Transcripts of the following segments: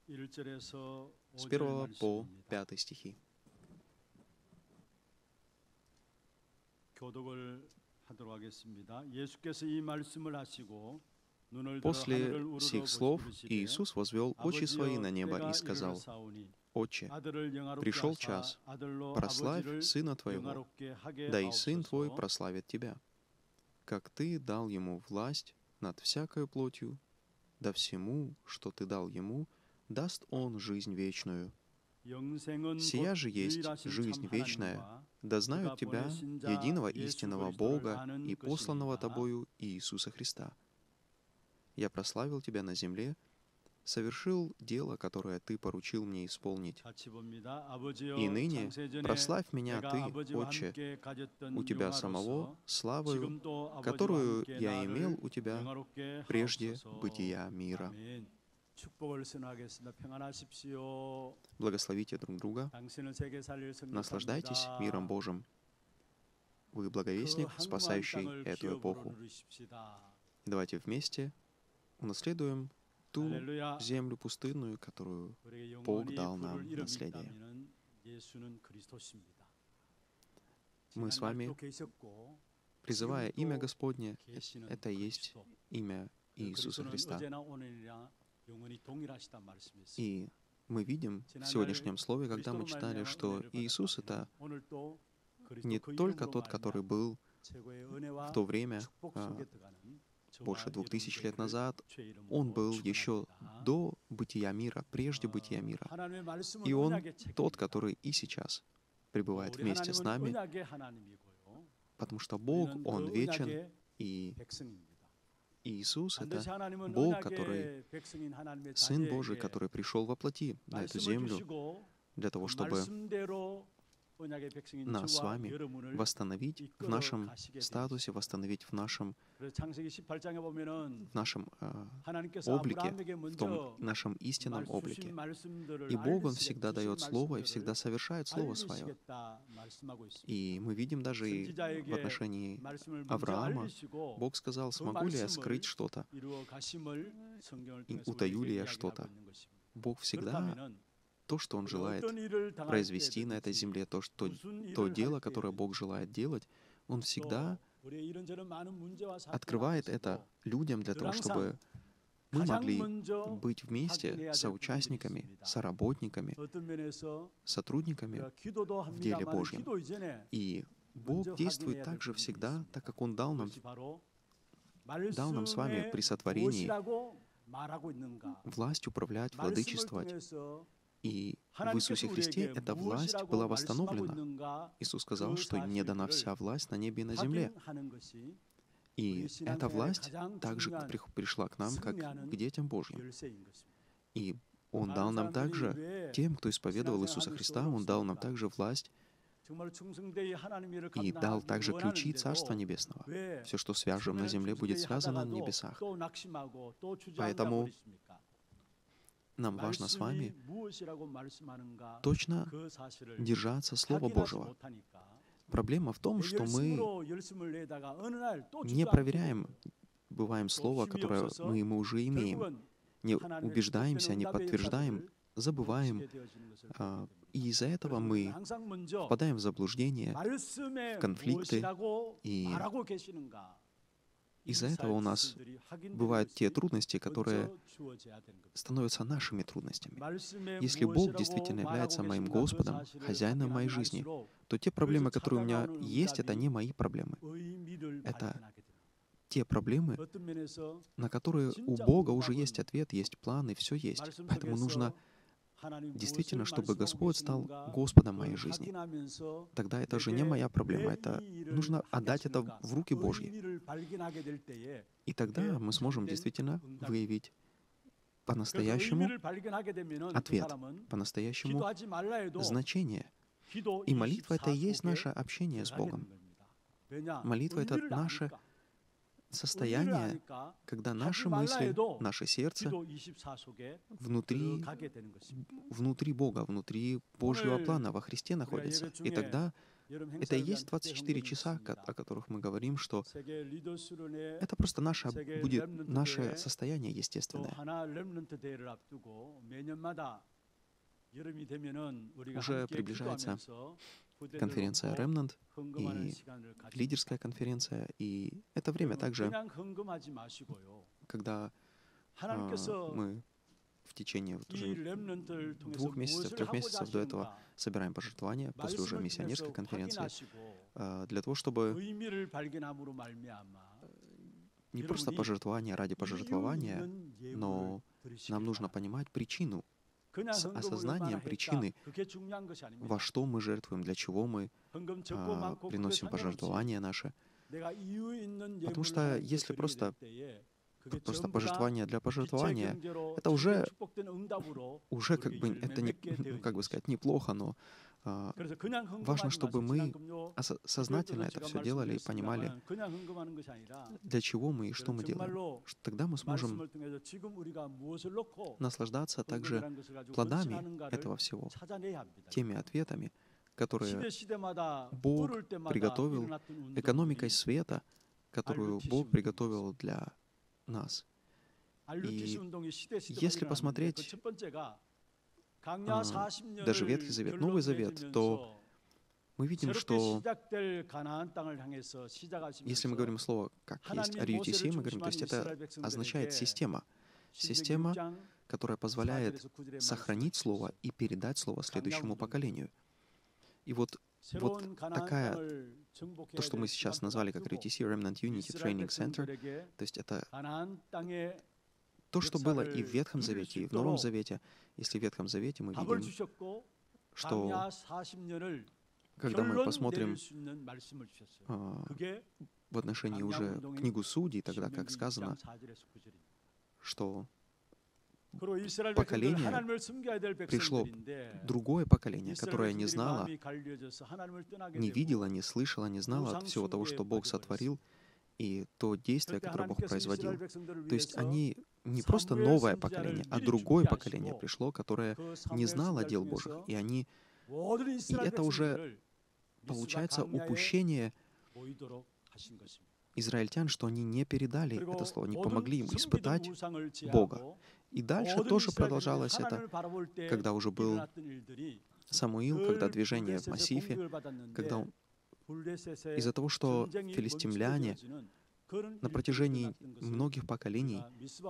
С 1 по 5 стихи. После сих слов Иисус возвел очи свои на небо и сказал: «Отче, пришел час, прославь Сына Твоего, да и Сын Твой прославит Тебя, как Ты дал Ему власть над всякою плотью, да всему, что Ты дал Ему, даст Он жизнь вечную. Сия же есть жизнь вечная, да знают Тебя, единого истинного Бога и посланного Тобою Иисуса Христа. Я прославил Тебя на земле, совершил дело, которое Ты поручил мне исполнить. И ныне прославь меня Ты, Отче, у Тебя самого славою, которую я имел у Тебя прежде бытия мира». Благословите друг друга, наслаждайтесь миром Божьим. Вы благовестник, спасающий эту эпоху. Давайте вместе унаследуем ту землю пустынную, которую Бог дал нам в наследие. Мы с вами, призывая имя Господне, это и есть имя Иисуса Христа. И мы видим в сегодняшнем слове, когда мы читали, что Иисус — это не только тот, который был в то время, больше 2000 лет назад, Он был еще до бытия мира, прежде бытия мира. И Он тот, который и сейчас пребывает вместе с нами, потому что Бог, Он вечен, и Иисус — это Бог, который, Сын Божий, который пришел во плоти на эту землю для того, чтобы нас с вами восстановить в нашем статусе, восстановить в нашем облике, в том нашем истинном облике. И Бог, Он всегда дает Слово и всегда совершает Слово Свое. И мы видим даже и в отношении Авраама, Бог сказал: «Смогу ли я скрыть что-то? И утаю ли я что-то?» Бог всегда то, что Он желает произвести на этой земле, то дело, которое Бог желает делать, Он всегда открывает это людям для того, чтобы мы могли быть вместе соучастниками, соработниками, сотрудниками в деле Божьем. И Бог действует также всегда, так как Он дал нам с вами при сотворении власть управлять, владычествовать. И в Иисусе Христе эта власть была восстановлена. Иисус сказал, что «мне дана вся власть на небе и на земле». И эта власть также пришла к нам, как к детям Божьим. И Он дал нам также, тем, кто исповедовал Иисуса Христа, Он дал нам также власть и дал также ключи Царства Небесного. Все, что свяжем на земле, будет связано на небесах. Поэтому нам важно с вами точно держаться Слова Божьего. Проблема в том, что мы не проверяем, бываем Слово, которое мы уже имеем, не убеждаемся, не подтверждаем, забываем. И из-за этого мы впадаем в заблуждение, в конфликты, и из-за этого у нас бывают те трудности, которые становятся нашими трудностями. Если Бог действительно является моим Господом, хозяином моей жизни, то те проблемы, которые у меня есть, это не мои проблемы. Это те проблемы, на которые у Бога уже есть ответ, есть план, и все есть. Поэтому нужно действительно, чтобы Господь стал Господом моей жизни. Тогда это же не моя проблема, это нужно отдать это в руки Божьи. И тогда мы сможем действительно выявить по-настоящему ответ, по-настоящему значение. И молитва — это и есть наше общение с Богом. Молитва — это наше состояние, когда наши мысли, наше сердце внутри Бога, внутри Божьего плана во Христе находится. И тогда Это и есть 24 часа, о которых мы говорим, что это просто будет наше состояние естественное. Уже приближается конференция Remnant и лидерская конференция, и это время также, когда мы в течение уже 2 месяцев, 3 месяцев до этого собираем пожертвования после уже миссионерской конференции для того, чтобы не просто пожертвование ради пожертвования, но нам нужно понимать причину, с осознанием причины, во что мы жертвуем, для чего мы приносим пожертвования наши. Потому что если просто пожертвование для пожертвования, это уже как бы, это не, как бы сказать, неплохо, но важно, чтобы мы сознательно это все делали и понимали, для чего мы и что мы делаем. Тогда мы сможем наслаждаться также плодами этого всего, теми ответами, которые Бог приготовил, экономикой света, которую Бог приготовил для нас. И если посмотреть даже Ветхий Завет, Новый Завет, то мы видим, что если мы говорим слово, как есть RUTC, мы говорим, то есть это означает система. Система, которая позволяет сохранить слово и передать слово следующему поколению. И вот такая, то, что мы сейчас назвали как RUTC, Remnant Unity Training Center, то есть это то, что было и в Ветхом Завете, и в Новом Завете. Если в Ветхом Завете мы видим, что когда мы посмотрим в отношении уже книгу Судей, тогда как сказано, что поколение пришло, другое поколение, которое не знало, не видело, не слышало, не знало от всего того, что Бог сотворил, и то действие, которое Бог производил. То есть они не просто новое поколение, а другое поколение пришло, которое не знало дел Божьих. И это уже, получается, упущение израильтян, что они не передали это слово, не помогли им испытать Бога. И дальше тоже продолжалось это, когда уже был Самуил, когда движение в Массифе, когда из-за того, что филистимляне на протяжении многих поколений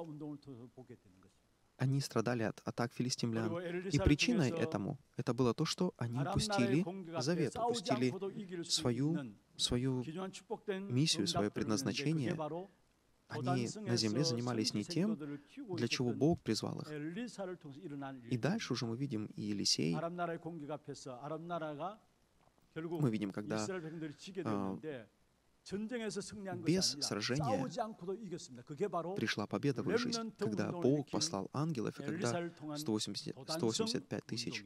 они страдали от атак филистимлян. И причиной этому это было то, что они упустили завет, упустили свою миссию, свое предназначение. Они на земле занимались не тем, для чего Бог призвал их. И дальше уже мы видим и Елисей. Мы видим, когда без сражения пришла победа в их жизнь, когда Бог послал ангелов, и когда 185 тысяч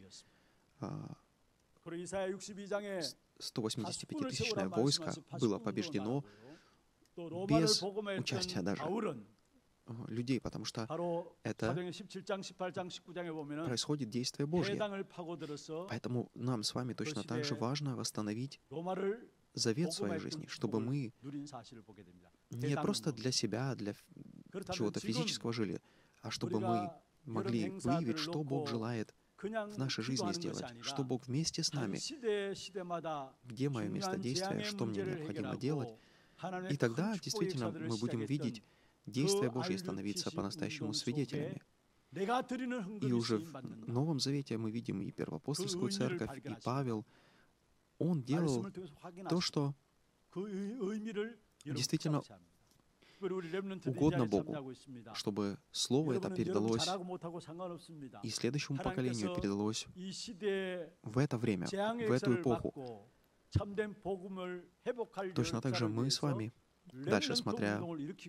185-тысячное войско было побеждено без участия даже людей, потому что это происходит действие Божье. Поэтому нам с вами точно так же важно восстановить завет в своей жизни, чтобы мы не просто для себя, для чего-то физического жили, а чтобы мы могли выявить, что Бог желает в нашей жизни сделать, что Бог вместе с нами, где мое место действия, что мне необходимо делать. И тогда действительно мы будем видеть действия Божьи, становиться по-настоящему свидетелями. И уже в Новом Завете мы видим и первоапостольскую церковь, и Павел. Он делал то, что действительно угодно Богу, чтобы Слово это передалось и следующему поколению, передалось в это время, в эту эпоху. Точно так же мы с вами, дальше смотря,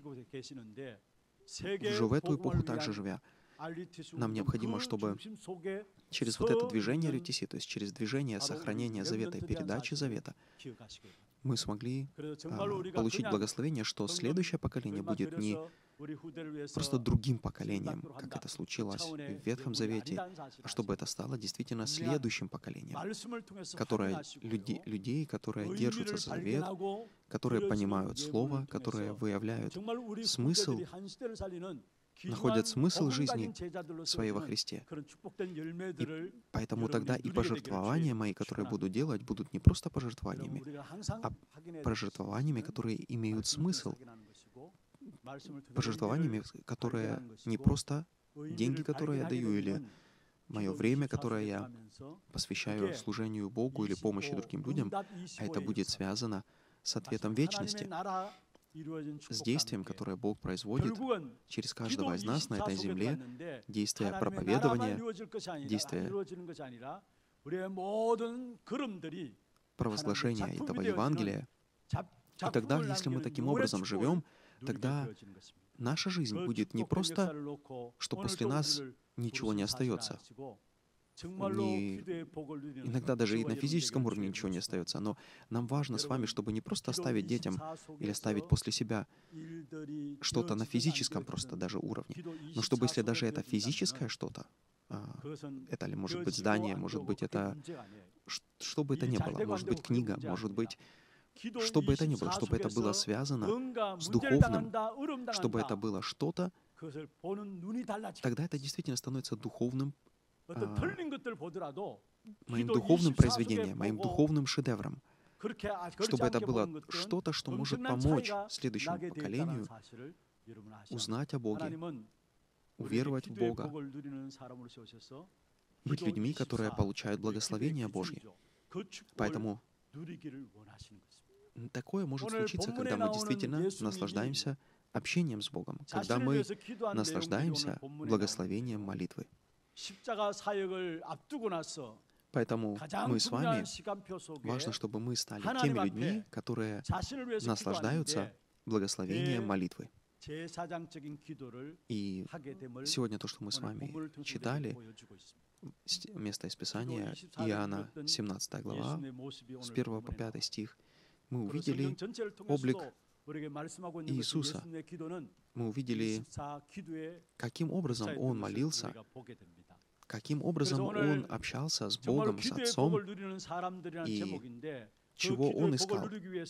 уже в эту эпоху также живя, нам необходимо, чтобы через вот это движение RUTC, то есть через движение сохранения завета и передачи завета, мы смогли получить благословение, что следующее поколение будет не просто другим поколением, как это случилось в Ветхом Завете, а чтобы это стало действительно следующим поколением, которое людей, которые держатся за завет, которые понимают Слово, которые выявляют смысл, находят смысл жизни своей во Христе. И поэтому тогда и пожертвования мои, которые буду делать, будут не просто пожертвованиями, а пожертвованиями, которые имеют смысл, пожертвованиями, которые не просто деньги, которые я даю, или мое время, которое я посвящаю служению Богу или помощи другим людям, а это будет связано с ответом вечности, с действием, которое Бог производит через каждого из нас на этой земле, действие проповедования, действие провозглашения этого Евангелия. И тогда, если мы таким образом живем, тогда наша жизнь будет не просто, что после нас ничего не остается. Иногда даже и на физическом уровне ничего не остается, но нам важно с вами, чтобы не просто оставить детям или оставить после себя что-то на физическом просто даже уровне, но чтобы, если даже это физическое что-то, это ли может быть здание, может быть это, что бы это ни было, может быть книга, может быть, что бы это ни было, чтобы это было связано с духовным, чтобы это было что-то, тогда это действительно становится духовным, моим духовным произведением, моим духовным шедевром, чтобы это было что-то, что может помочь следующему поколению узнать о Боге, уверовать в Бога, быть людьми, которые получают благословение Божье. Поэтому такое может случиться, когда мы действительно наслаждаемся общением с Богом, когда мы наслаждаемся благословением молитвы. Поэтому мы с вами, важно, чтобы мы стали теми людьми, которые наслаждаются благословением молитвы. И сегодня то, что мы с вами читали, место из Писания, Иоанна, 17 глава, с 1 по 5 стих, мы увидели облик Иисуса. Мы увидели, каким образом Он молился, каким образом Он общался с Богом, с Отцом, и чего Он искал.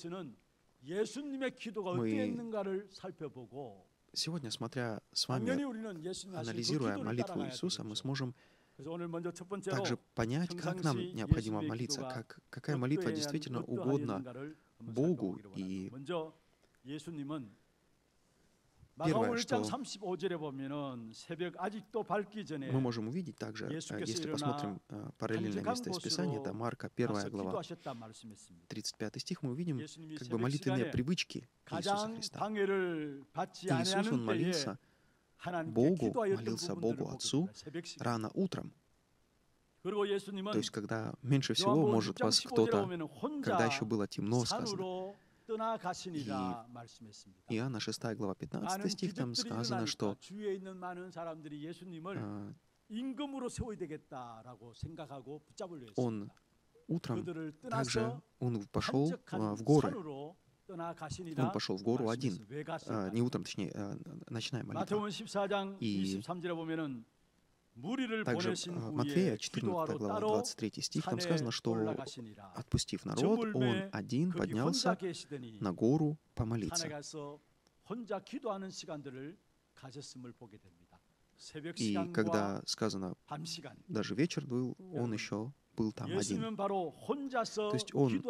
Мы сегодня, смотря с вами, анализируя молитву Иисуса, мы сможем также понять, как нам необходимо молиться, какая молитва действительно угодна Богу. И первое, что мы можем увидеть также, если посмотрим параллельное место из Писания, это Марка, 1 глава, 35 стих, мы увидим как бы молитвенные привычки Иисуса Христа. Иисус, Он молился Богу Отцу рано утром. То есть, когда меньше всего может вас кто-то, когда еще было темно, сказано. И Иоанна 6 глава 15 стих, там сказано, что Он утром также он пошел в горы. Он пошел в гору один. Не утром, точнее, ночная молитва. И также Матфея, 14 глава, 23 стих, там сказано, что, отпустив народ, Он один поднялся на гору помолиться. И когда сказано, даже вечер был, Он еще был там один. То есть Он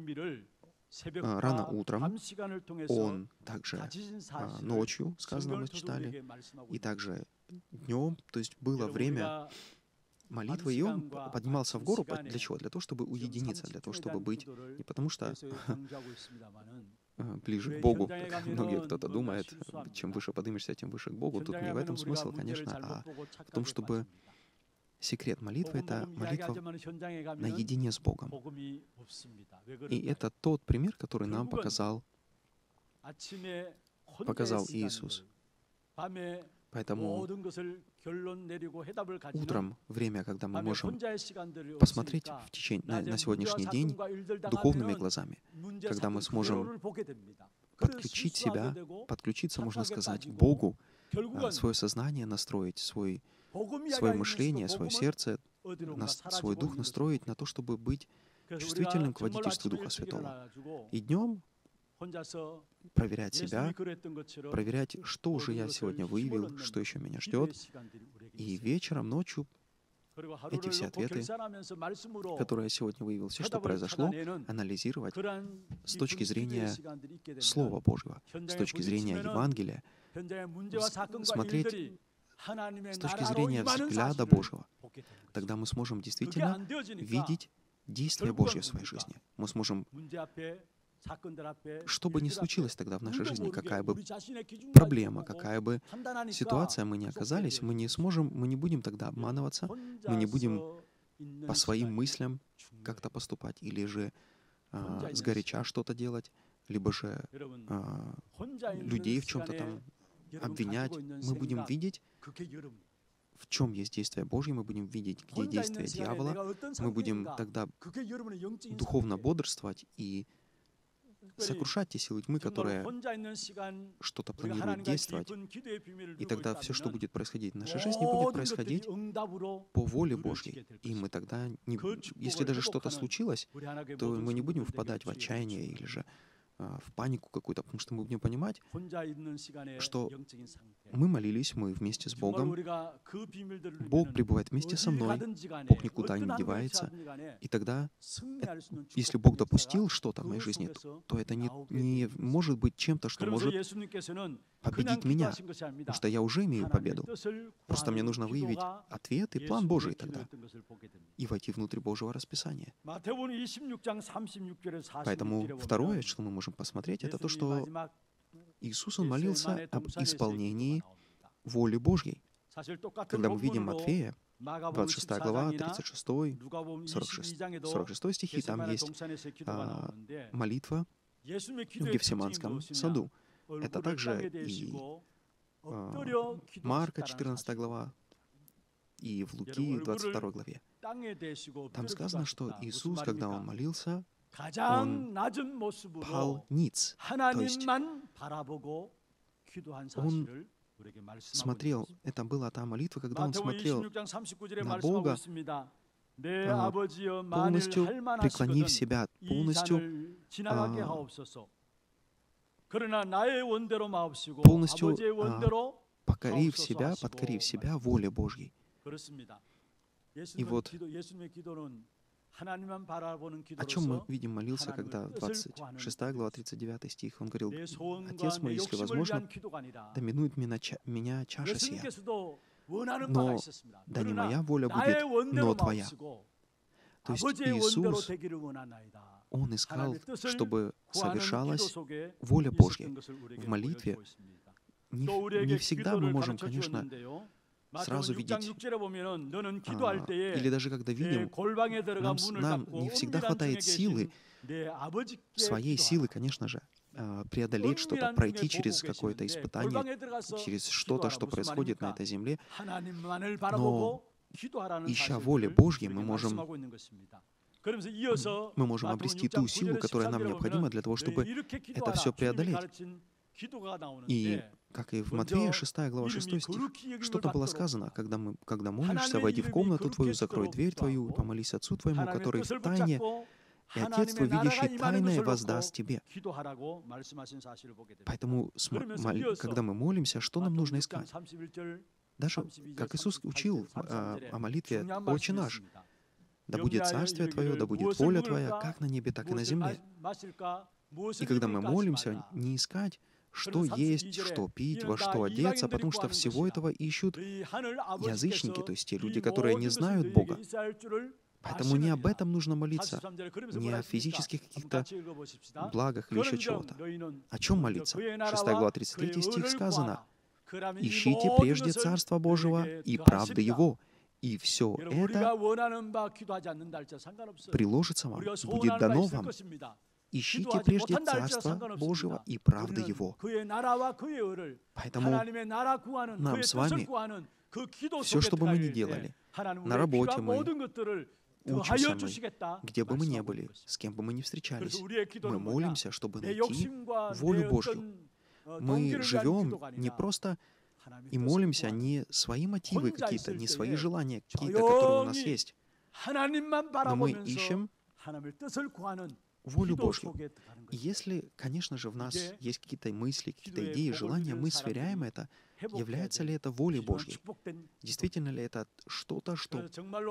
рано утром, Он также ночью, сказано, мы читали, и также днем, то есть было время молитвы, и Он поднимался в гору. Для чего? Для того, чтобы уединиться, для того, чтобы быть, не потому что ближе к Богу, как многие кто-то думает, чем выше поднимешься, тем выше к Богу. Тут не в этом смысл, конечно, а в том, чтобы секрет молитвы — это молитва наедине с Богом. И это тот пример, который нам показал Иисус. Поэтому утром, время, когда мы можем посмотреть на сегодняшний день духовными глазами, когда мы сможем подключить себя, подключиться, можно сказать, к Богу, свое сознание настроить, свое мышление, свое сердце, свой дух настроить на то, чтобы быть чувствительным к водительству Духа Святого. И днем проверять себя, проверять, что уже я сегодня выявил, что еще меня ждет. И вечером, ночью эти все ответы, которые я сегодня выявил, все, что произошло, анализировать с точки зрения Слова Божьего, с точки зрения Евангелия, смотреть с точки зрения взгляда Божьего. Тогда мы сможем действительно видеть действие Божье в своей жизни. Мы сможем, что бы ни случилось тогда в нашей жизни, какая бы проблема, какая бы ситуация мы ни оказались, мы не будем тогда обманываться, мы не будем по своим мыслям как-то поступать, или же сгоряча что-то делать, либо же людей в чем-то там обвинять. Мы будем видеть, в чем есть действие Божье, мы будем видеть, где действие дьявола, мы будем тогда духовно бодрствовать и сокрушать те силы тьмы, которые что-то планируют действовать. И тогда все, что будет происходить в нашей жизни, будет происходить по воле Божьей. И мы тогда, если даже что-то случилось, то мы не будем впадать в отчаяние или же в панику какую-то, потому что мы будем понимать, что мы молились, мы вместе с Богом, Бог пребывает вместе со мной, Бог никуда не девается, и тогда, если Бог допустил что-то в моей жизни, то это не может быть чем-то, что может победить меня, потому что я уже имею победу. Просто мне нужно выявить ответ и план Божий тогда и войти внутрь Божьего расписания. Поэтому второе, что мы можем посмотреть, это то, что Иисус, Он молился об исполнении воли Bожьей. Когда мы видим Матфея, 26 глава, 36, 46 стихи, там есть молитва в Гефсиманском саду. Это также и Марка, 14 глава, и в Луки, 22 главе. Там сказано, что Иисус, когда Он молился, Он пал ниц, то есть Он смотрел, это была та молитва, когда Он смотрел на Бога, полностью преклонив себя, полностью подкорив себя воле Божьей. И вот о чем мы видим молился, когда 26 глава, 39 стих, он говорил: «Отец мой, если возможно, да минует меня чаша сия, но да не моя воля будет, но Твоя». То есть Иисус, Он искал, чтобы совершалась воля Божья в молитве. Не всегда мы можем, конечно, сразу видеть, или даже когда видим, нам не всегда хватает силы, своей силы, конечно же, преодолеть что-то, пройти через какое-то испытание, через что-то, что происходит на этой земле. Но, ища воли Божьей, мы можем обрести ту силу, которая нам необходима для того, чтобы это все преодолеть. И, как и в Матфея, 6 глава, 6 стих, что-то было сказано: когда молишься, войди в комнату твою, закрой дверь твою, помолись Отцу твоему, который в тайне, и Отец твой, видящий тайное, воздаст тебе. Поэтому, когда мы молимся, что нам нужно искать? Даже, как Иисус учил о молитве «Отче наш», «Да будет царствие Твое, да будет воля Твоя, как на небе, так и на земле». И когда мы молимся, не искать, что есть, что пить, во что одеться, потому что всего этого ищут язычники, то есть те люди, которые не знают Бога. Поэтому не об этом нужно молиться, не о физических каких-то благах или еще чего-то. О чем молиться? 6 глава, 33 стих сказано: «Ищите прежде Царства Божьего и правды Его, и все это приложится вам, будет дано вам». Ищите прежде Царства Божьего и правды Его. Поэтому нам с вами, все, что бы мы ни делали, на работе мы учим со мной, где бы мы ни были, с кем бы мы ни встречались, мы молимся, чтобы найти волю Божью. Мы живем не просто и молимся не свои мотивы какие-то, не свои желания какие-то, которые у нас есть, но мы ищем волю Божью. И если, конечно же, в нас есть какие-то мысли, какие-то идеи, желания, мы сверяем это, является ли это волей Божьей. Действительно ли это что-то, что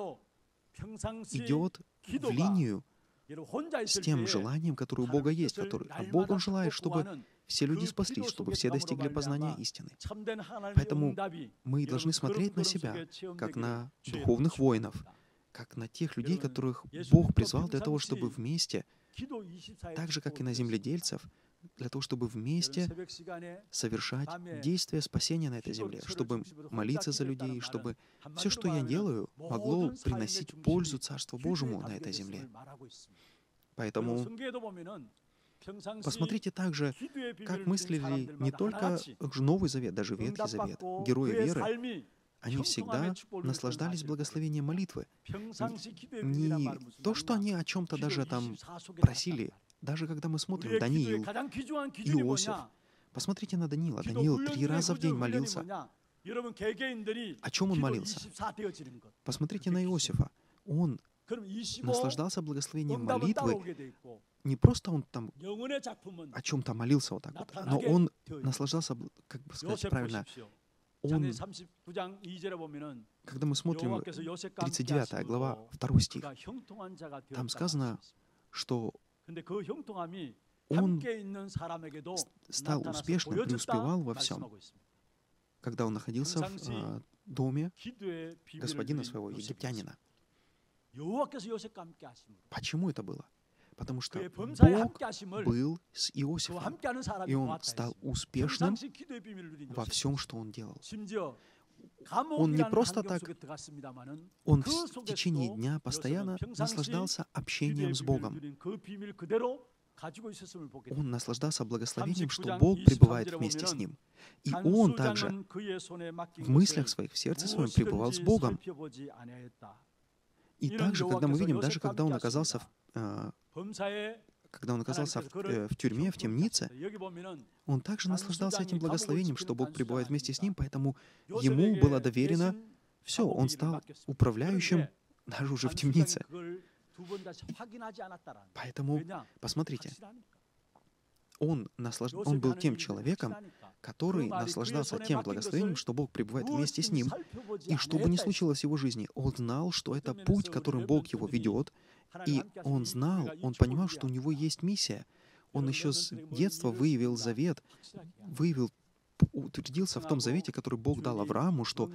идет в линию с тем желанием, которое у Бога есть, а Бог, Он желает, чтобы все люди спаслись, чтобы все достигли познания истины. Поэтому мы должны смотреть на себя, как на духовных воинов, как на тех людей, которых Бог призвал для того, чтобы вместе, так же, как и на земледельцев, для того, чтобы вместе совершать действия спасения на этой земле, чтобы молиться за людей, чтобы все, что я делаю, могло приносить пользу Царству Божьему на этой земле. Поэтому посмотрите также, как мыслили не только Новый Завет, даже Ветхий Завет, герои веры, они всегда наслаждались благословением молитвы. Не то, что они о чем-то даже там просили. Даже когда мы смотрим Даниил, Иосиф, посмотрите на Даниила. Даниил 3 раза в день молился. О чем он молился? Посмотрите на Иосифа. Он наслаждался благословением молитвы. Не просто он там о чем-то молился вот так вот, но он наслаждался, как бы сказать правильно, он, когда мы смотрим 39 глава, 2 стих, там сказано, что он стал успешным, преуспевал во всем, когда он находился в доме господина своего, египтянина. Почему это было? Потому что Бог был с Иосифом, и он стал успешным во всем, что он делал. Он не просто так, он в течение дня постоянно наслаждался общением с Богом. Он наслаждался благословением, что Бог пребывает вместе с ним. И он также в мыслях своих, в сердце своем пребывал с Богом. И также, когда мы видим, даже когда он оказался в тюрьме, в темнице, он также наслаждался этим благословением, что Бог пребывает вместе с ним, поэтому ему было доверено все, он стал управляющим даже уже в темнице. Поэтому, посмотрите, он был тем человеком, который наслаждался тем благословением, что Бог пребывает вместе с ним. И что бы ни случилось в его жизни, он знал, что это путь, которым Бог его ведет, и он знал, он понимал, что у него есть миссия. Он еще с детства выявил завет, утвердился в том завете, который Бог дал Аврааму, что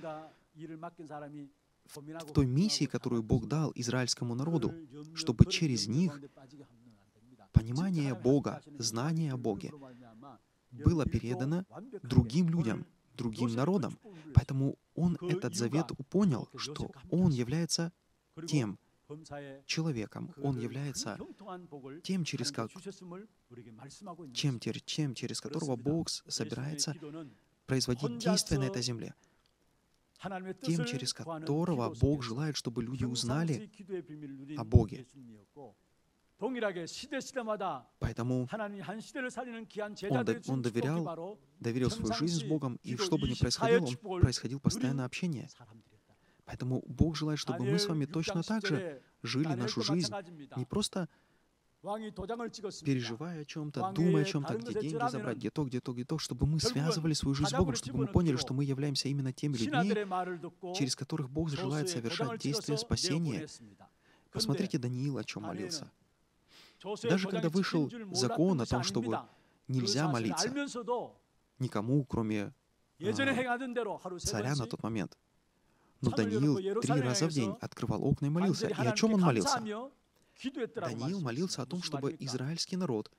в той миссии, которую Бог дал израильскому народу, чтобы через них понимание Бога, знание о Боге было передано другим людям, другим народам. Поэтому он этот завет понял, что он является тем человеком, он является тем, через которого Бог собирается производить действия на этой земле, тем, через которого Бог желает, чтобы люди узнали о Боге. Поэтому он доверил свою жизнь с Богом, и что бы ни происходило, он происходил постоянное общение. Поэтому Бог желает, чтобы мы с вами точно так же жили нашу жизнь, не просто переживая о чем-то, думая о чем-то, где деньги забрать, где то, чтобы мы связывали свою жизнь с Богом, чтобы мы поняли, что мы являемся именно теми людьми, через которых Бог желает совершать действия спасения. Посмотрите, Даниил о чем молился. Даже когда вышел закон о том, чтобы нельзя молиться никому, кроме царя на тот момент, но Даниил 3 раза в день открывал окна и молился. И о чем он молился? Даниил молился о том, чтобы израильский народ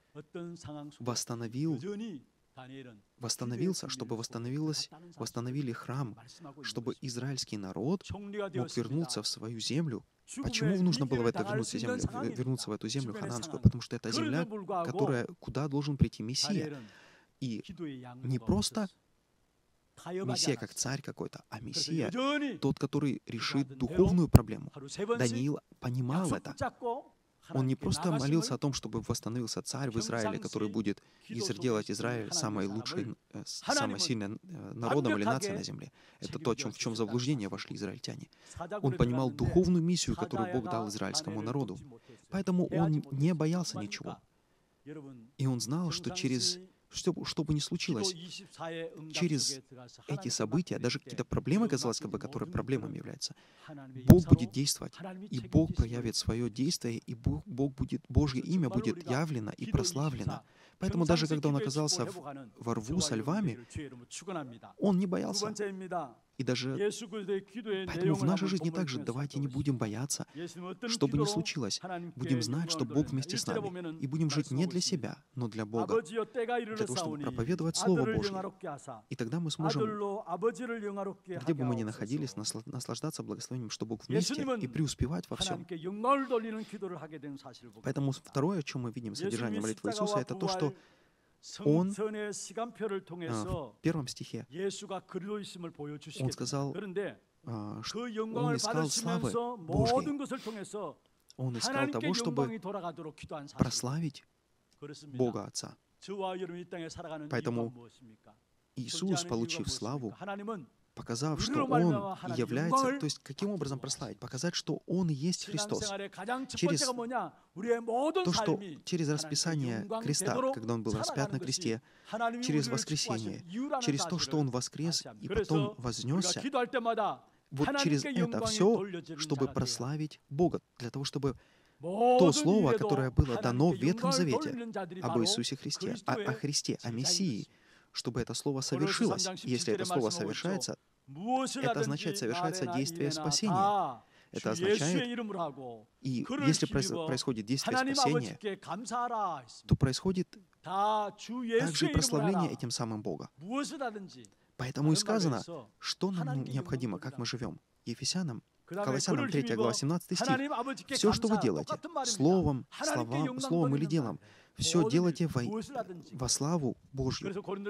восстановился, чтобы восстановили храм, чтобы израильский народ мог вернуться в свою землю. Почему нужно было вернуться в эту землю хананскую? Потому что это земля, куда должен прийти Мессия. И не просто Мессия как царь какой-то, а Мессия тот, который решит духовную проблему. Даниил понимал это. Он не просто молился о том, чтобы восстановился царь в Израиле, который будет делать Израиль самой лучшей, самой сильной народом или нацией на земле. Это то, в чем заблуждение вошли израильтяне. Он понимал духовную миссию, которую Бог дал израильскому народу. Поэтому он не боялся ничего. И он знал, что что бы ни случилось, через эти события, даже какие-то проблемы, казалось бы, которые проблемами являются, Бог будет действовать, и Бог проявит свое действие, и Божье имя будет явлено и прославлено. Поэтому даже когда он оказался во рву со львами, он не боялся. И даже поэтому в нашей жизни также давайте не будем бояться, что бы ни случилось. Будем знать, что Бог вместе с нами. И будем жить не для себя, но для Бога, для того, чтобы проповедовать Слово Божье. И тогда мы сможем, где бы мы ни находились, наслаждаться благословением, что Бог вместе, и преуспевать во всем. Поэтому второе, о чем мы видим в содержании молитвы Иисуса, это то, что Он в первом стихе, Он сказал, что Он искал славы Божьей. Он искал того, чтобы прославить Бога Отца. Поэтому Иисус, получив славу, показав, что Он является, то есть каким образом прославить? Показать, что Он и есть Христос. Через расписание креста, когда Он был распят на кресте, через воскресение, через то, что Он воскрес и потом вознесся, вот через это все, чтобы прославить Бога, для того, чтобы то слово, которое было дано в Ветхом Завете об Иисусе Христе, о Христе, о Мессии, чтобы это слово совершилось. Если это слово совершается, это означает, совершается действие спасения. Это означает, и если происходит действие спасения, то происходит также и прославление этим самым Бога. Поэтому и сказано, что нам необходимо, как мы живем. Колоссянам 3 глава 17 стих. «Все, что вы делаете, словом или делом, все делайте во славу Божью».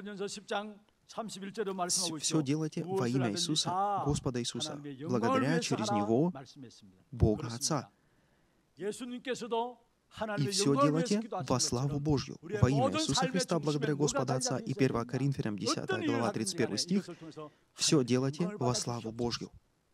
Все делайте во имя Иисуса, Господа Иисуса, благодаря через Него Бога Отца. И все делайте во славу Божью, во имя Иисуса Христа, благодаря Господа Отца. И 1 Коринфянам 10 глава 31 стих. Все делайте во славу Божью.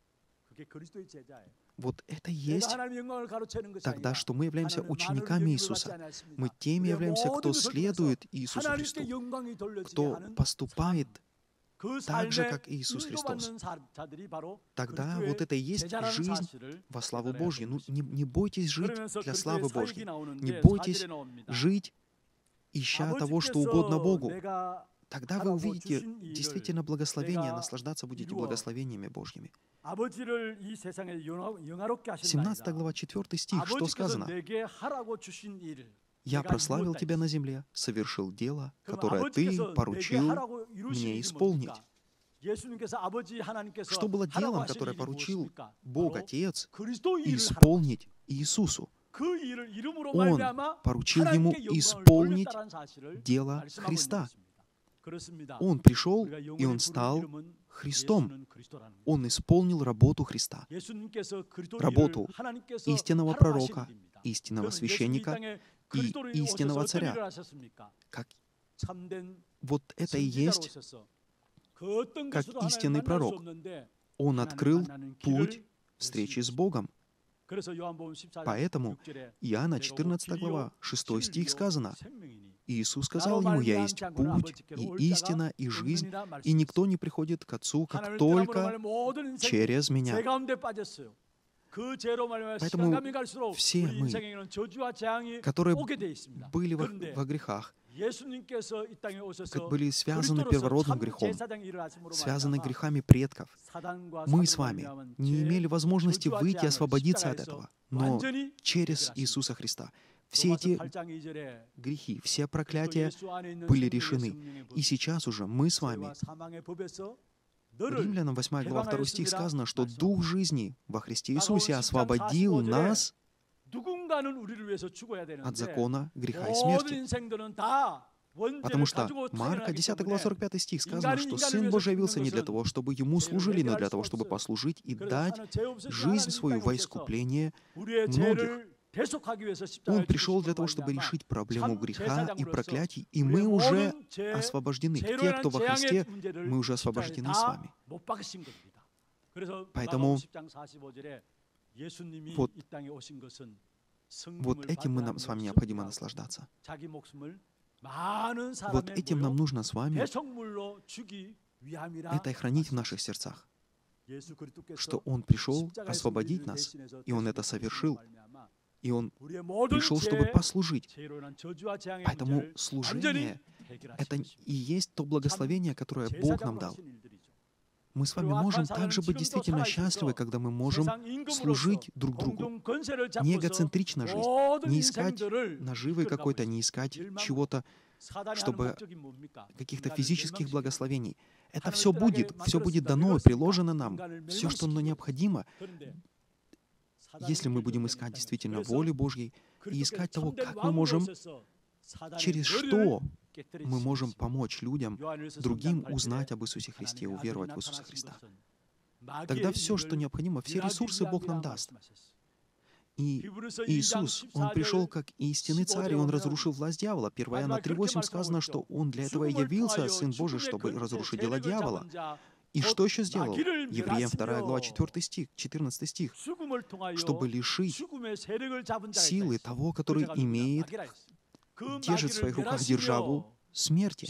Вот это и есть тогда, что мы являемся учениками Иисуса. Мы теми являемся, кто следует Иисусу Христу, кто поступает так же, как Иисус Христос. Тогда вот это и есть жизнь во славу Божью. Ну, не бойтесь жить для славы Божьей. Не бойтесь жить, ища того, что угодно Богу. Тогда вы увидите действительно благословение, наслаждаться будете благословениями Божьими. 17 глава, 4 стих, что сказано? «Я прославил Тебя на земле, совершил дело, которое Ты поручил мне исполнить». Что было делом, которое поручил Бог Отец исполнить Иисусу? Он поручил Ему исполнить дело Христа. Он пришел, и Он стал Христом. Он исполнил работу Христа, работу истинного пророка, истинного священника и истинного царя. Вот это и есть, как истинный пророк. Он открыл путь встречи с Богом. Поэтому Иоанна 14 глава, 6 стих сказано, Иисус сказал ему: «Я есть путь, и истина, и жизнь, и никто не приходит к Отцу, как только через Меня». Поэтому все мы, которые были во грехах, как были связаны первородным грехом, связаны грехами предков, мы с вами не имели возможности выйти и освободиться от этого. Но через Иисуса Христа все эти грехи, все проклятия были решены. И сейчас уже мы с вами, Римлянам 8 глава 2 стих сказано, что Дух жизни во Христе Иисусе освободил нас от закона греха и смерти. Потому что Марка 10 глава 45 стих сказано, что Сын Божий явился не для того, чтобы Ему служили, но для того, чтобы послужить и дать жизнь свою во искупление многих. Он пришел для того, чтобы решить проблему греха и проклятий, и мы уже освобождены. Те, кто во Христе, мы уже освобождены с вами. Поэтому вот этим нам с вами необходимо наслаждаться. Вот этим нам нужно с вами это и хранить в наших сердцах, что Он пришел освободить нас, и Он это совершил, и Он пришел, чтобы послужить. Поэтому служение — это и есть то благословение, которое Бог нам дал. Мы с вами можем также быть действительно счастливы, когда мы можем служить друг другу. Не эгоцентрично жить, не искать наживы какой-то, не искать чего-то, чтобы каких-то физических благословений. Это все будет дано и приложено нам. Все, что нам необходимо, если мы будем искать действительно воли Божьей и искать того, как мы можем, через что мы можем помочь людям, другим узнать об Иисусе Христе, уверовать в Иисуса Христа. Тогда все, что необходимо, все ресурсы Бог нам даст. И Иисус, Он пришел как истинный царь, и Он разрушил власть дьявола. 1 Иоанна 3:8 сказано, что Он для этого и явился, Сын Божий, чтобы разрушить дела дьявола. И что еще сделал? Евреям 2 глава 14 стих. Чтобы лишить силы того, который имеет, держит в своих руках державу смерти.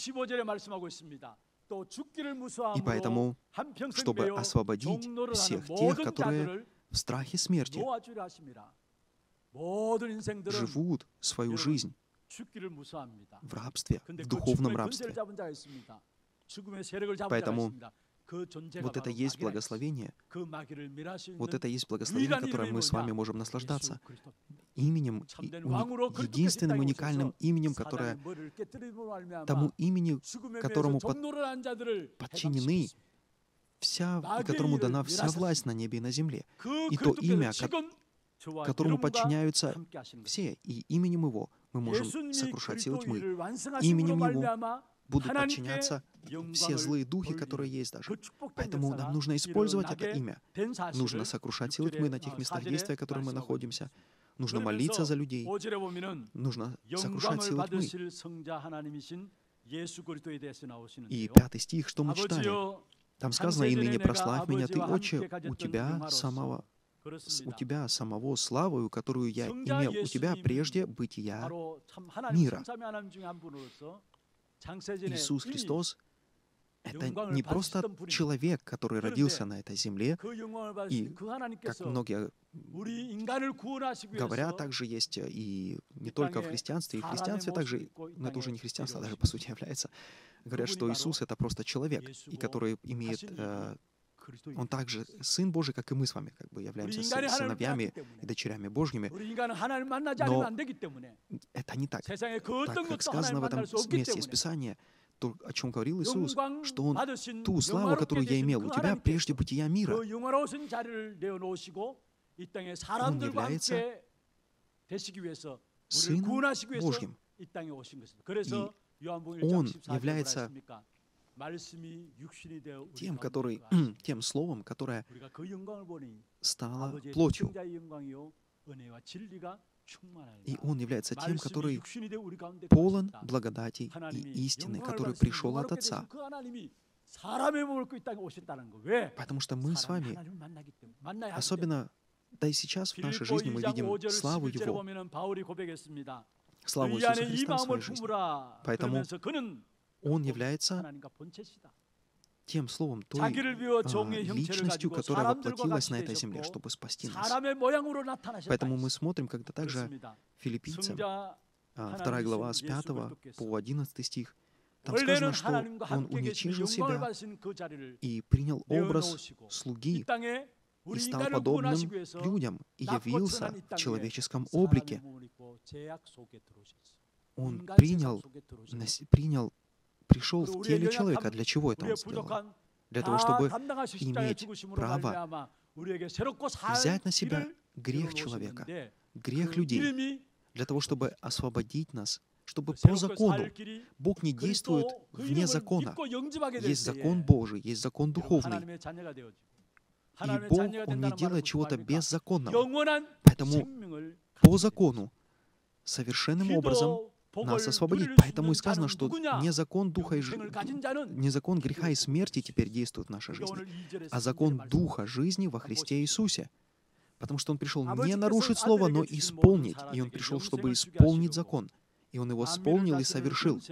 И поэтому, чтобы освободить всех тех, которые в страхе смерти живут свою жизнь в рабстве, в духовном рабстве. Поэтому вот это есть благословение, которое мы с вами можем наслаждаться. Именем, единственным уникальным именем, которое тому имени, которому подчинены которому дана вся власть на небе и на земле. И то имя, которому подчиняются все, и именем Его мы можем сокрушать силы тьмы. Именем Его будут подчиняться все злые духи, которые есть даже. Поэтому нам нужно использовать это имя. Нужно сокрушать силы тьмы на тех местах действия, в которых мы находимся. Нужно молиться за людей. Нужно сокрушать силы тьмы. И 5 стих, что мы читаем? Там сказано: «И ныне прославь меня, Ты, Отче, у Тебя самого славою, которую я имел у Тебя прежде бытия мира». Иисус Христос — это не просто человек, который родился на этой земле, и, как многие говорят, также есть и не только в христианстве, и в христианстве также, но это уже не христианство, даже по сути является, говорят, что Иисус — это просто человек, и который имеет, Он также Сын Божий, как и мы с вами, как бы являемся сыновьями и дочерями Божьими, но это не так. Так как сказано в этом месте из Писания, то, о чем говорил Иисус, что Он ту славу, которую я имел у Тебя прежде бытия мира, Он является Сыном Божьим. И Он является тем Словом, которое стало плотью. И Он является тем, который полон благодати и истины, который пришел от Отца. Потому что мы с вами, особенно, да и сейчас в нашей жизни мы видим славу Его, славу Иисуса Христа в своей жизни. Поэтому Он является тем Словом, той личностью, которая воплотилась на этой земле, чтобы спасти нас. Поэтому мы смотрим, когда также Филиппийцам, 2 глава с 5 по 11 стих, там сказано, что Он уничижил себя и принял образ слуги, и стал подобным людям, и явился в человеческом облике. Он пришел в теле человека. Для чего это Он сделал? Для того, чтобы иметь право взять на себя грех человека, грех людей, для того, чтобы освободить нас, чтобы по закону. Бог не действует вне закона. Есть закон Божий, есть закон духовный. И Бог, Он не делает чего-то беззаконного. Поэтому по закону совершенным образом нас освободить. Поэтому и сказано, что не закон духа и не закон греха и смерти теперь действует в нашей жизни, а закон духа жизни во Христе Иисусе. Потому что Он пришел не нарушить Слово, но исполнить. И Он пришел, чтобы исполнить закон. И Он его исполнил и совершил.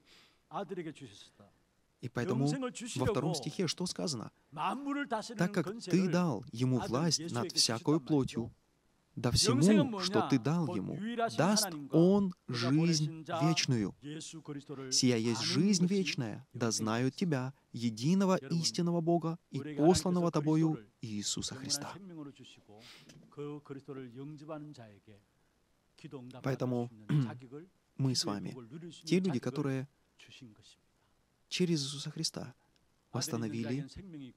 И поэтому во 2 стихе что сказано? «Так как Ты дал Ему власть над всякою плотью, да всему, что Ты дал Ему, даст Он жизнь вечную. Сия есть жизнь вечная, да знают Тебя, единого истинного Бога и посланного Тобою Иисуса Христа». Поэтому мы с вами, те люди, которые через Иисуса Христа восстановились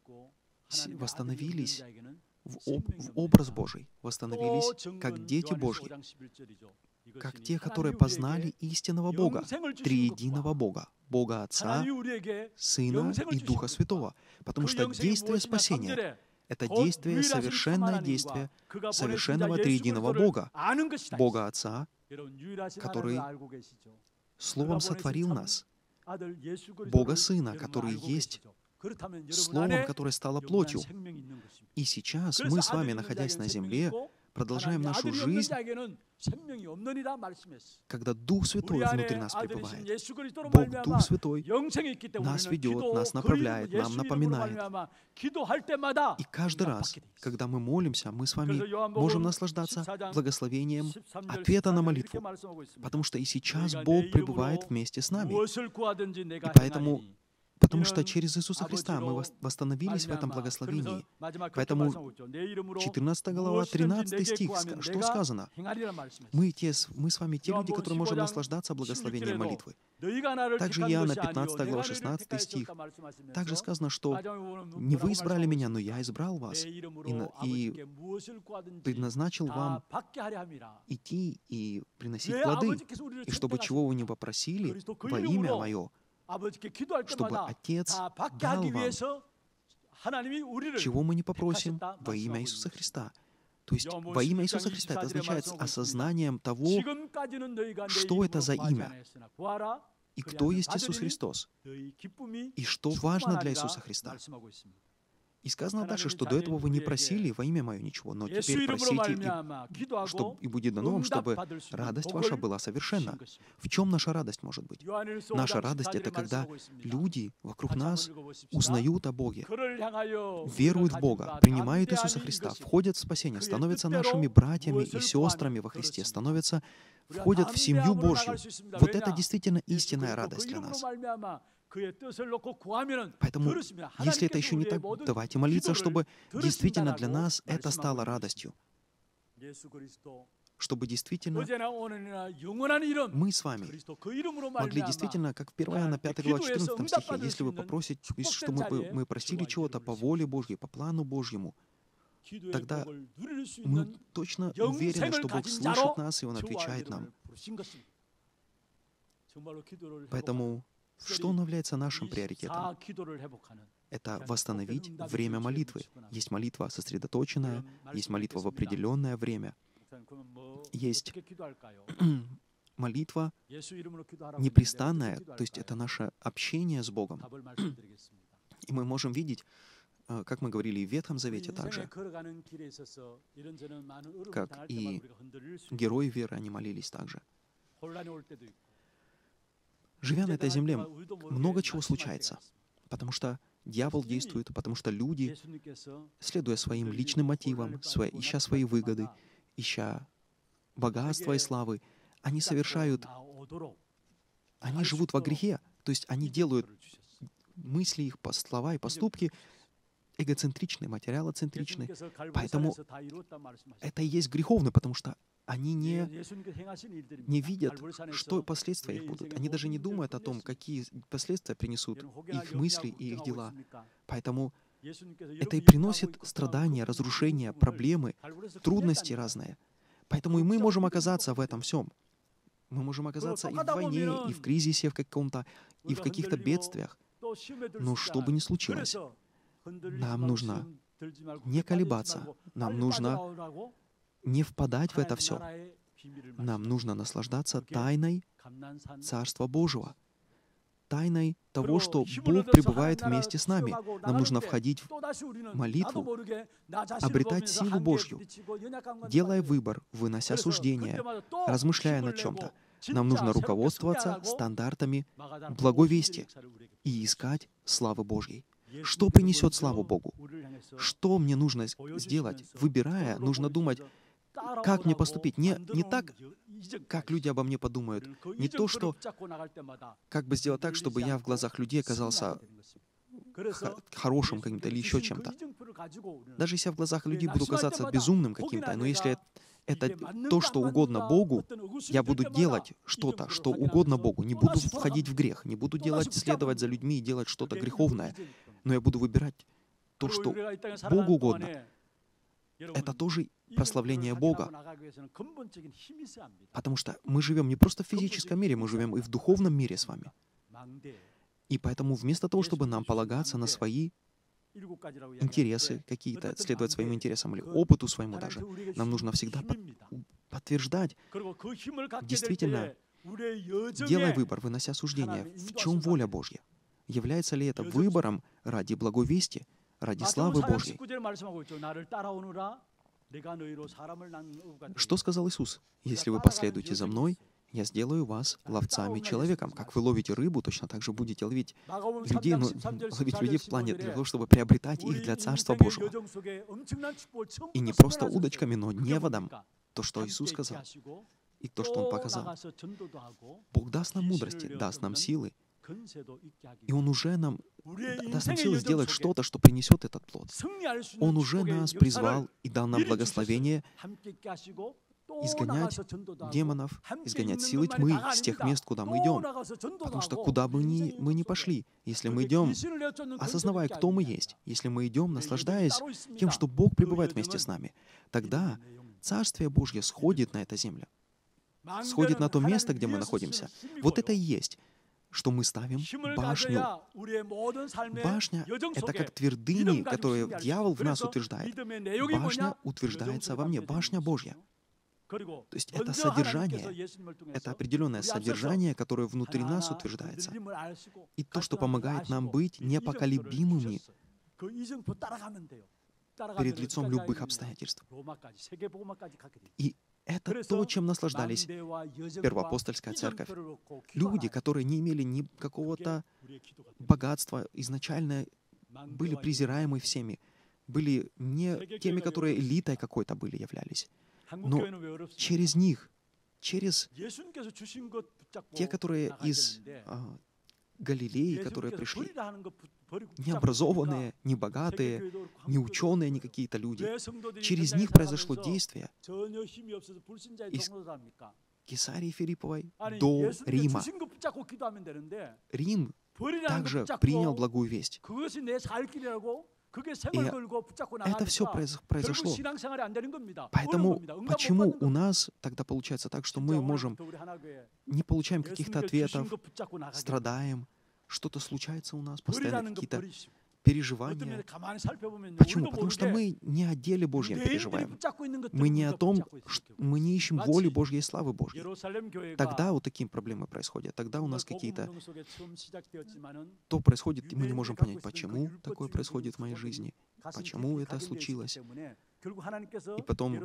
в образ Божий, восстановились как дети Божьи, как те, которые познали истинного Бога, триединого Бога, Бога Отца, Сына и Духа Святого. Потому что действие спасения — это действие, совершенное действие совершенного триединого Бога, Бога Отца, который Словом сотворил нас, Бога Сына, который есть Словом, которое стало плотью. И сейчас мы с вами, находясь на земле, продолжаем нашу жизнь, когда Дух Святой внутри нас пребывает. Бог, Дух Святой, нас ведет, нас направляет, нам напоминает. И каждый раз, когда мы молимся, мы с вами можем наслаждаться благословением ответа на молитву, потому что и сейчас Бог пребывает вместе с нами. И поэтому потому что через Иисуса Христа мы восстановились в этом благословении. Поэтому 14 глава, 13 стих, что сказано? Мы с вами те люди, которые можем наслаждаться благословением молитвы. Также Иоанна 15 глава, 16 стих. Также сказано, что не вы избрали меня, но я избрал вас и предназначил вам идти и приносить плоды, и чтобы чего вы не попросили во имя Мое, чтобы Отец дал вам, чего мы не попросим во имя Иисуса Христа. То есть во имя Иисуса Христа это означает осознанием того, что это за имя, и кто есть Иисус Христос, и что важно для Иисуса Христа. И сказано дальше, что до этого вы не просили во имя Мое ничего, но теперь просите, и будет дано вам, чтобы радость ваша была совершенна. В чем наша радость может быть? Наша радость — это когда люди вокруг нас узнают о Боге, веруют в Бога, принимают Иисуса Христа, входят в спасение, становятся нашими братьями и сестрами во Христе, входят в семью Божью. Вот это действительно истинная радость для нас. Поэтому, если это еще не так, давайте молиться, чтобы действительно для нас это стало радостью. Чтобы действительно мы с вами могли действительно, как в 1 Иоанна 5 глава 14 стихе, если вы попросите, чтобы мы просили чего-то по воле Божьей, по плану Божьему, тогда мы точно уверены, что Бог слышит нас, и Он отвечает нам. Поэтому что является нашим приоритетом? Это восстановить время молитвы. Есть молитва сосредоточенная, есть молитва в определенное время. Есть молитва непрестанная, то есть это наше общение с Богом. И мы можем видеть, как мы говорили и в Ветхом Завете также, как и герои веры, они молились также. Живя на этой земле, много чего случается, потому что дьявол действует, потому что люди, следуя своим личным мотивам, ища свои выгоды, ища богатства и славы, они живут во грехе, то есть они делают мысли их, слова и поступки эгоцентричны, материалоцентричны. Поэтому это и есть греховно, потому что они не видят, что последствия их будут. Они даже не думают о том, какие последствия принесут их мысли и их дела. Поэтому это и приносит страдания, разрушения, проблемы, трудности разные. Поэтому и мы можем оказаться в этом всем. Мы можем оказаться и в войне, и в кризисе в каком-то, и в каких-то бедствиях. Но что бы ни случилось, нам нужно не колебаться, нам нужно не впадать в это все. Нам нужно наслаждаться тайной Царства Божьего, тайной того, что Бог пребывает вместе с нами. Нам нужно входить в молитву, обретать силу Божью, делая выбор, вынося суждение, размышляя над чем-то. Нам нужно руководствоваться стандартами благой вести и искать славы Божьей. Что принесет славу Богу? Что мне нужно сделать? Выбирая, нужно думать, как мне поступить. Не так, как люди обо мне подумают. Не то, что как бы сделать так, чтобы я в глазах людей оказался хорошим каким-то или еще чем-то. Даже если я в глазах людей буду казаться безумным каким-то, но если это то, что угодно Богу, я буду делать что-то, что угодно Богу. Не буду входить в грех, не буду следовать за людьми и делать что-то греховное, но я буду выбирать то, что Богу угодно. Это тоже прославление Бога. Потому что мы живем не просто в физическом мире, мы живем и в духовном мире с вами. И поэтому вместо того, чтобы нам полагаться на свои интересы какие-то, следовать своим интересам или опыту своему даже, нам нужно всегда подтверждать, действительно, делай выбор, вынося суждение, в чем воля Божья. Является ли это выбором ради благой вести, ради славы Божьей? Что сказал Иисус? «Если вы последуете за Мной, я сделаю вас ловцами человеком». Как вы ловите рыбу, точно так же будете ловить людей, но ловить людей в плане для того, чтобы приобретать их для Царства Божьего. И не просто удочками, но неводом. То, что Иисус сказал, и то, что Он показал. Бог даст нам мудрости, даст нам силы, и Он уже нам даст нам силы сделать что-то, что принесет этот плод. Он уже нас призвал и дал нам благословение изгонять демонов, изгонять силы тьмы с тех мест, куда мы идем. Потому что куда бы мы ни пошли, если мы идем, осознавая, кто мы есть, если мы идем, наслаждаясь тем, что Бог пребывает вместе с нами, тогда Царствие Божье сходит на эту землю, сходит на то место, где мы находимся. Вот это и есть, что мы ставим башню. Башня — это как твердыни, которые дьявол в нас утверждает. Башня утверждается во мне, башня Божья. То есть это содержание, это определенное содержание, которое внутри нас утверждается. И то, что помогает нам быть непоколебимыми перед лицом любых обстоятельств. И это то, чем наслаждались первоапостольская церковь. Люди, которые не имели ни какого-то богатства, изначально были презираемы всеми, были не теми, которые элитой какой-то являлись. Но через них, через те, которые из Галилеи, которые пришли, необразованные, не богатые, не ученые, не какие-то люди, через них произошло действие из Кесарии Филипповой до Рима. Рим также принял благую весть. И это все произошло. Поэтому почему у нас тогда получается так, что мы не получаем каких-то ответов, страдаем, что-то случается у нас, постоянно какие-то переживания. Почему? Потому что мы не о деле Божьем переживаем. Мы не о том, мы не ищем воли Божьей и славы Божьей. Тогда вот такие проблемы происходят. Тогда у нас какие-то... То происходит, и мы не можем понять, почему такое происходит в моей жизни, почему это случилось. И потом,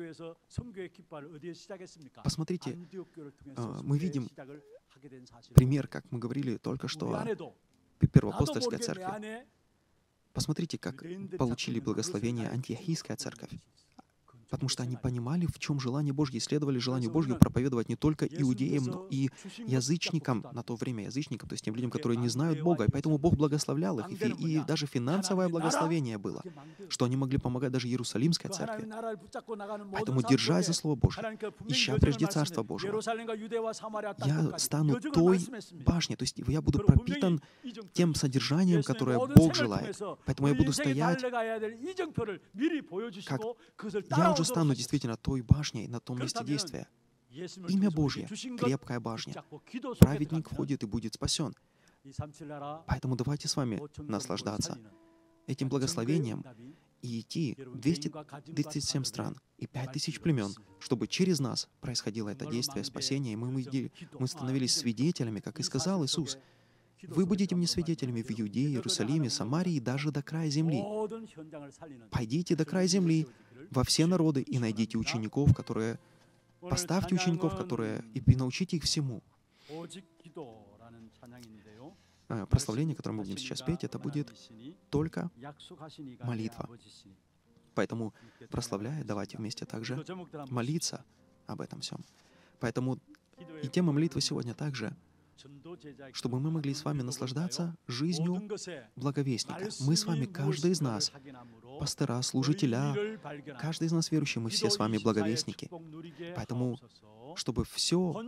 посмотрите, мы видим пример, как мы говорили только что, первоапостольская церковь. Посмотрите, как получили благословение антиохийская церковь. Потому что они понимали, в чем желание Божье, исследовали желание Божье проповедовать не только иудеям, но и язычникам, на то время язычникам, то есть тем людям, которые не знают Бога. И поэтому Бог благословлял их. И даже финансовое благословение было, что они могли помогать даже Иерусалимской церкви. Поэтому, держась за Слово Божье, ища прежде Царства Божьего, я стану той башней, то есть я буду пропитан тем содержанием, которое Бог желает. Поэтому я буду стоять, как я уже стану действительно той башней на том месте действия. Имя Божье — крепкая башня. Праведник входит и будет спасен. Поэтому давайте с вами наслаждаться этим благословением и идти в 237 стран и 5000 племен, чтобы через нас происходило это действие спасения, и мы становились свидетелями, как и сказал Иисус. Вы будете мне свидетелями в Иудее, Иерусалиме, Самарии и даже до края земли. Пойдите до края земли, во все народы, и найдите учеников, которые... Поставьте учеников, которые... И научите их всему. Прославление, которое мы будем сейчас петь, это будет только молитва. Поэтому, прославляя, давайте вместе также молиться об этом всем. Поэтому и тема молитвы сегодня также, чтобы мы могли с вами наслаждаться жизнью благовестника. Мы с вами, каждый из нас, пастора, служителя, каждый из нас верующий, мы все с вами благовестники. Поэтому, чтобы все,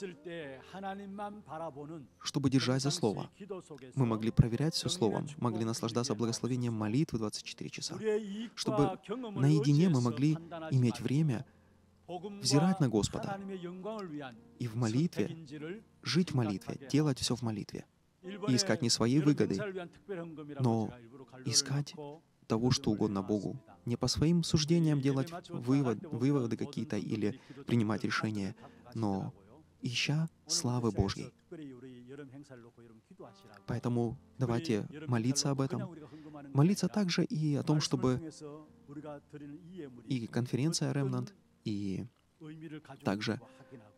чтобы держать за Слово, мы могли проверять все Словом, могли наслаждаться благословением молитвы 24 часа, чтобы наедине мы могли иметь время взирать на Господа и в молитве, жить в молитве, делать все в молитве, и искать не своей выгоды, но искать того, что угодно Богу. Не по своим суждениям делать выводы какие-то или принимать решения, но ища славы Божьей. Поэтому давайте молиться об этом. Молиться также и о том, чтобы и конференция Remnant, и также